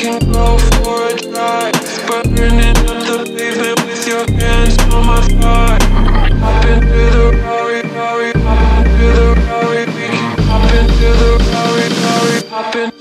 can go for a drive, burning up the pavement with your hands on my thigh. Hop into the Rari, Rari, hop into the Rari. We can hop into the Rari, Rari, hop in.